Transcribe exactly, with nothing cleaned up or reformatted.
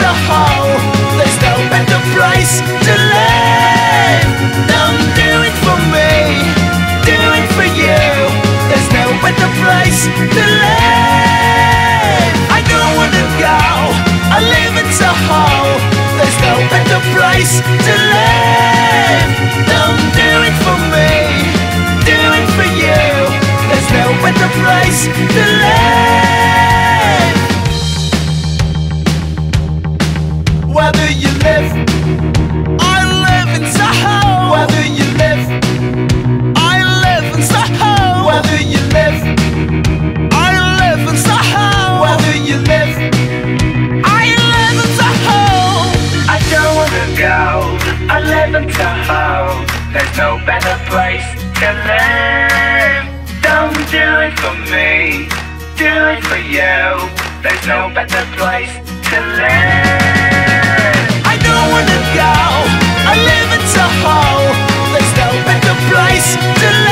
Soho. There's no better place to live. Don't do it for me, do it for you. There's no better place to live. I don't wanna go, I live in Soho. There's no better place to live. Don't do it for me, do it for you. There's no better place to live. Whether you live, I live in Soho. Whether you live, I live in Soho. Whether you live, I live in Soho. Whether you live, I live in Soho. I don't wanna go, I live in Soho. There's no better place to live. Don't do it for me, do it for you. There's no better place to live. I don't wanna go, I live in Soho. There's no better place to live.